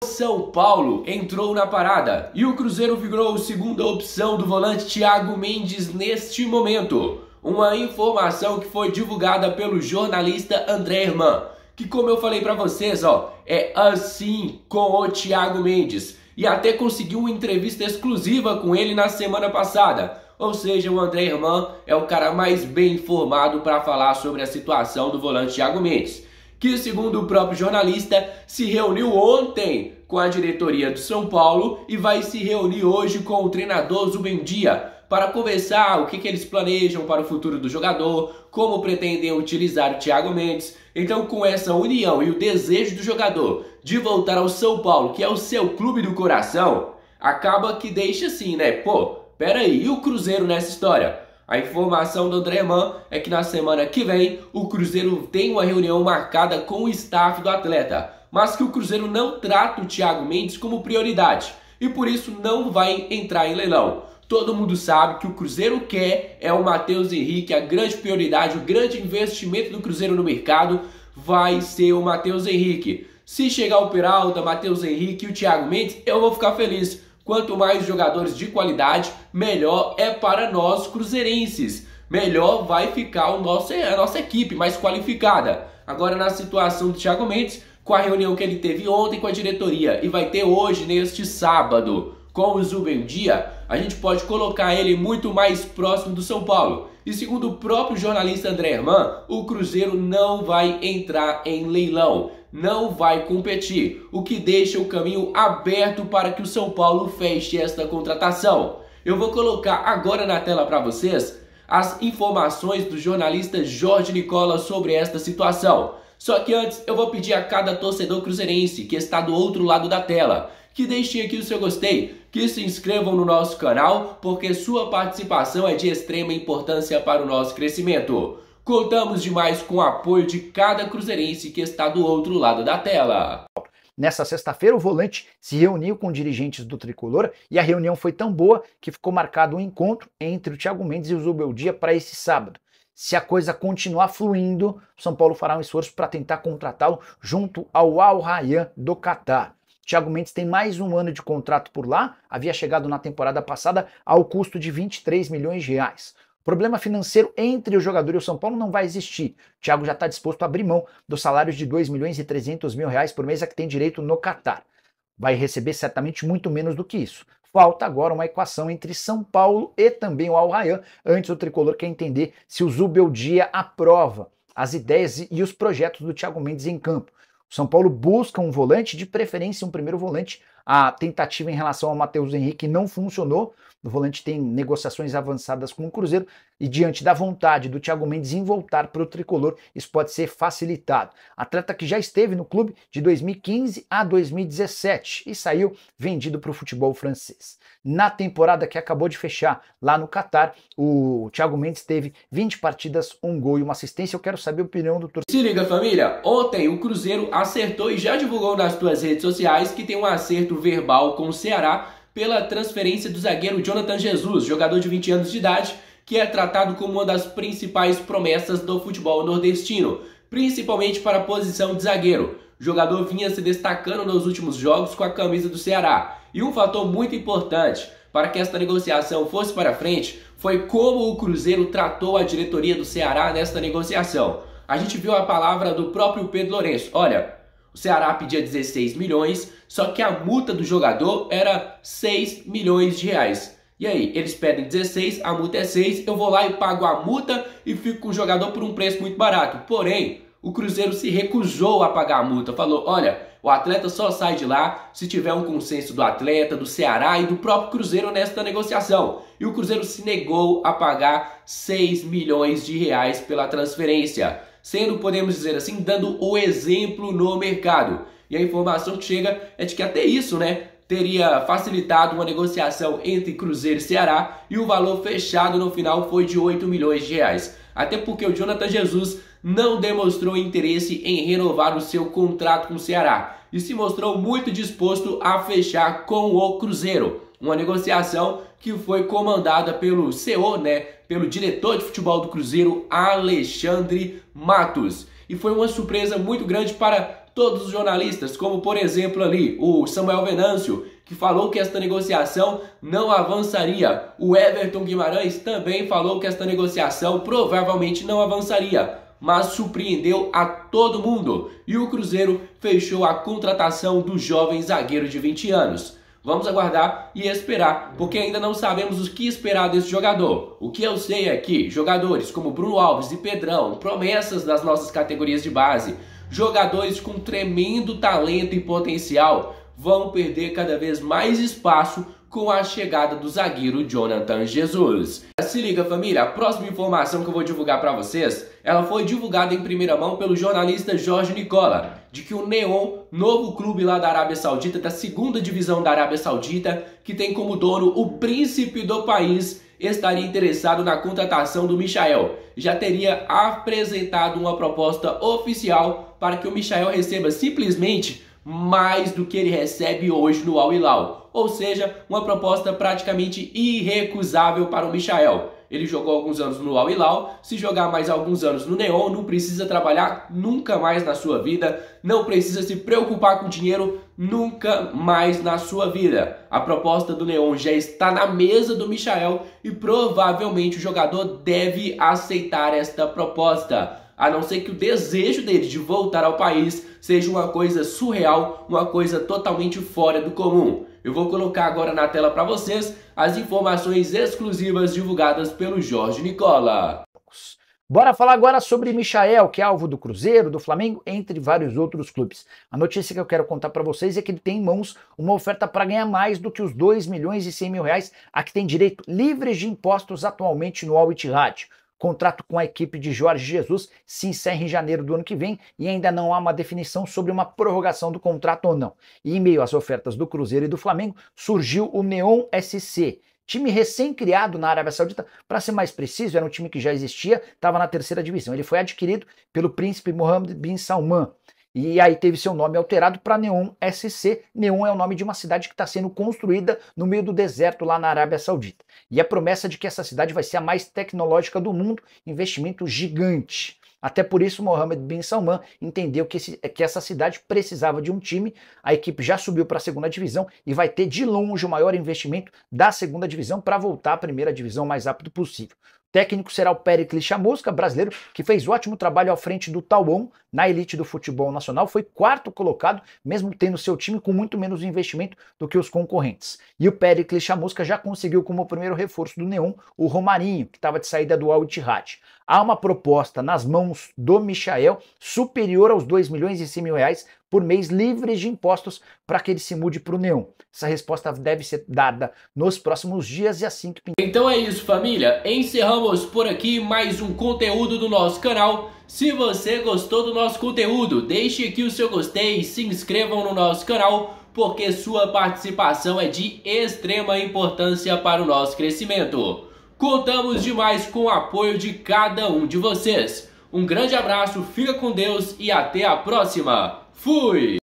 São Paulo entrou na parada e o Cruzeiro virou segunda opção do volante Thiago Mendes neste momento. Uma informação que foi divulgada pelo jornalista André Herman, que, como eu falei para vocês, é assim com o Thiago Mendes. E até conseguiu uma entrevista exclusiva com ele na semana passada. Ou seja, o André Herman é o cara mais bem informado para falar sobre a situação do volante Thiago Mendes, que, segundo o próprio jornalista, se reuniu ontem com a diretoria do São Paulo e vai se reunir hoje com o treinador Zubimendi para conversar o que eles planejam para o futuro do jogador, como pretendem utilizar o Thiago Mendes. Então, com essa união e o desejo do jogador de voltar ao São Paulo, que é o seu clube do coração, acaba que deixa assim, né? Pô, peraí, e o Cruzeiro nessa história? A informação do André Herman é que na semana que vem o Cruzeiro tem uma reunião marcada com o staff do atleta, mas que o Cruzeiro não trata o Thiago Mendes como prioridade e por isso não vai entrar em leilão. Todo mundo sabe que o Cruzeiro quer é o Matheus Henrique, a grande prioridade, o grande investimento do Cruzeiro no mercado vai ser o Matheus Henrique. Se chegar o Peralta, Matheus Henrique e o Thiago Mendes, eu vou ficar feliz. Quanto mais jogadores de qualidade, melhor é para nós cruzeirenses. Melhor vai ficar a nossa equipe mais qualificada. Agora, na situação do Thiago Mendes, com a reunião que ele teve ontem com a diretoria e vai ter hoje, neste sábado, com o Zubimendi, a gente pode colocar ele muito mais próximo do São Paulo. E segundo o próprio jornalista André Herman, o Cruzeiro não vai entrar em leilão, não vai competir, o que deixa o caminho aberto para que o São Paulo feche esta contratação. Eu vou colocar agora na tela para vocês as informações do jornalista Jorge Nicola sobre esta situação. Só que antes eu vou pedir a cada torcedor cruzeirense que está do outro lado da tela que deixem aqui o seu gostei, que se inscrevam no nosso canal, porque sua participação é de extrema importância para o nosso crescimento. Contamos demais com o apoio de cada cruzeirense que está do outro lado da tela. Nessa sexta-feira, o volante se reuniu com dirigentes do Tricolor e a reunião foi tão boa que ficou marcado um encontro entre o Thiago Mendes e o Zubimendi para esse sábado. Se a coisa continuar fluindo, o São Paulo fará um esforço para tentar contratá-lo junto ao Al Rayyan do Catar. Thiago Mendes tem mais um ano de contrato por lá, havia chegado na temporada passada ao custo de 23 milhões de reais. O problema financeiro entre o jogador e o São Paulo não vai existir. O Thiago já está disposto a abrir mão dos salários de 2 milhões e 300 mil reais por mês a que tem direito no Catar. Vai receber certamente muito menos do que isso. Falta agora uma equação entre São Paulo e também o Al Rayyan. Antes o Tricolor quer entender se o Zubimendi aprova as ideias e os projetos do Thiago Mendes em campo. O São Paulo busca um volante, de preferência um primeiro volante. A tentativa em relação ao Matheus Henrique não funcionou. O volante tem negociações avançadas com o Cruzeiro e diante da vontade do Thiago Mendes em voltar para o Tricolor, isso pode ser facilitado. Atleta que já esteve no clube de 2015 a 2017 e saiu vendido para o futebol francês. Na temporada que acabou de fechar lá no Catar, o Thiago Mendes teve 20 partidas, 1 gol e uma assistência. Eu quero saber a opinião do torcedor. Se liga, família, ontem o Cruzeiro acertou e já divulgou nas suas redes sociais que tem um acerto verbal com o Ceará pela transferência do zagueiro Jonathan Jesus, jogador de 20 anos de idade, que é tratado como uma das principais promessas do futebol nordestino, principalmente para a posição de zagueiro. O jogador vinha se destacando nos últimos jogos com a camisa do Ceará. E um fator muito importante para que esta negociação fosse para frente foi como o Cruzeiro tratou a diretoria do Ceará nesta negociação. A gente viu a palavra do próprio Pedro Lourenço. Olha, o Ceará pedia 16 milhões, só que a multa do jogador era 6 milhões de reais. E aí, eles pedem 16, a multa é 6, eu vou lá e pago a multa e fico com o jogador por um preço muito barato. Porém, o Cruzeiro se recusou a pagar a multa, falou, olha, o atleta só sai de lá se tiver um consenso do atleta, do Ceará e do próprio Cruzeiro nesta negociação. E o Cruzeiro se negou a pagar 6 milhões de reais pela transferência, sendo, podemos dizer assim, dando o exemplo no mercado. E a informação que chega é de que até isso, né, teria facilitado uma negociação entre Cruzeiro e Ceará e o valor fechado no final foi de 8 milhões de reais. Até porque o Jonathan Jesus não demonstrou interesse em renovar o seu contrato com o Ceará e se mostrou muito disposto a fechar com o Cruzeiro. Uma negociação que foi comandada pelo CEO, pelo diretor de futebol do Cruzeiro, Alexandre Matos. E foi uma surpresa muito grande para todos os jornalistas, como por exemplo ali o Samuel Venâncio, que falou que esta negociação não avançaria. O Everton Guimarães também falou que esta negociação provavelmente não avançaria, mas surpreendeu a todo mundo. E o Cruzeiro fechou a contratação do jovem zagueiro de 20 anos. Vamos aguardar e esperar, porque ainda não sabemos o que esperar desse jogador. O que eu sei é que jogadores como Bruno Alves e Pedrão, promessas das nossas categorias de base, jogadores com tremendo talento e potencial, vão perder cada vez mais espaço com a chegada do zagueiro Jonathan Jesus. Se liga, família, a próxima informação que eu vou divulgar para vocês, ela foi divulgada em primeira mão pelo jornalista Jorge Nicola, de que o Neom, novo clube lá da Arábia Saudita, da segunda divisão da Arábia Saudita, que tem como dono o príncipe do país, estaria interessado na contratação do Michael. Já teria apresentado uma proposta oficial para que o Michael receba simplesmente mais do que ele recebe hoje no Al Hilal. Ou seja, uma proposta praticamente irrecusável para o Michael. Ele jogou alguns anos no Al Hilal, se jogar mais alguns anos no Neom, não precisa trabalhar nunca mais na sua vida, não precisa se preocupar com dinheiro nunca mais na sua vida. A proposta do Neom já está na mesa do Michael e provavelmente o jogador deve aceitar esta proposta, a não ser que o desejo dele de voltar ao país seja uma coisa surreal, uma coisa totalmente fora do comum. Eu vou colocar agora na tela para vocês as informações exclusivas divulgadas pelo Jorge Nicola. Bora falar agora sobre Michael, que é alvo do Cruzeiro, do Flamengo, entre vários outros clubes. A notícia que eu quero contar para vocês é que ele tem em mãos uma oferta para ganhar mais do que os 2 milhões e 100 mil reais a que tem direito livres de impostos atualmente no Al Ittihad. Contrato com a equipe de Jorge Jesus se encerra em janeiro do ano que vem e ainda não há uma definição sobre uma prorrogação do contrato ou não. E em meio às ofertas do Cruzeiro e do Flamengo, surgiu o Neom SC, time recém-criado na Arábia Saudita. Para ser mais preciso, era um time que já existia, estava na terceira divisão. Ele foi adquirido pelo príncipe Mohammed bin Salman. E aí teve seu nome alterado para Neom SC. Neom é o nome de uma cidade que está sendo construída no meio do deserto lá na Arábia Saudita. E a promessa de que essa cidade vai ser a mais tecnológica do mundo, investimento gigante. Até por isso Mohammed bin Salman entendeu que essa cidade precisava de um time. A equipe já subiu para a segunda divisão e vai ter de longe o maior investimento da segunda divisão para voltar à primeira divisão o mais rápido possível. O técnico será o Pericles Chamusca, brasileiro, que fez ótimo trabalho à frente do Tauon na elite do futebol nacional, foi quarto colocado, mesmo tendo seu time com muito menos investimento do que os concorrentes. E o Pericles Chamusca já conseguiu como primeiro reforço do Neom o Romarinho, que estava de saída do Al Ittihad. Há uma proposta nas mãos do Michael superior aos 2 milhões e 100 mil reais por mês livres de impostos para que ele se mude para o Neom. Essa resposta deve ser dada nos próximos dias e assim que... Então é isso, família. Encerramos por aqui mais um conteúdo do nosso canal. Se você gostou do nosso conteúdo, deixe aqui o seu gostei e se inscrevam no nosso canal, porque sua participação é de extrema importância para o nosso crescimento. Contamos demais com o apoio de cada um de vocês. Um grande abraço, fica com Deus e até a próxima. Fui!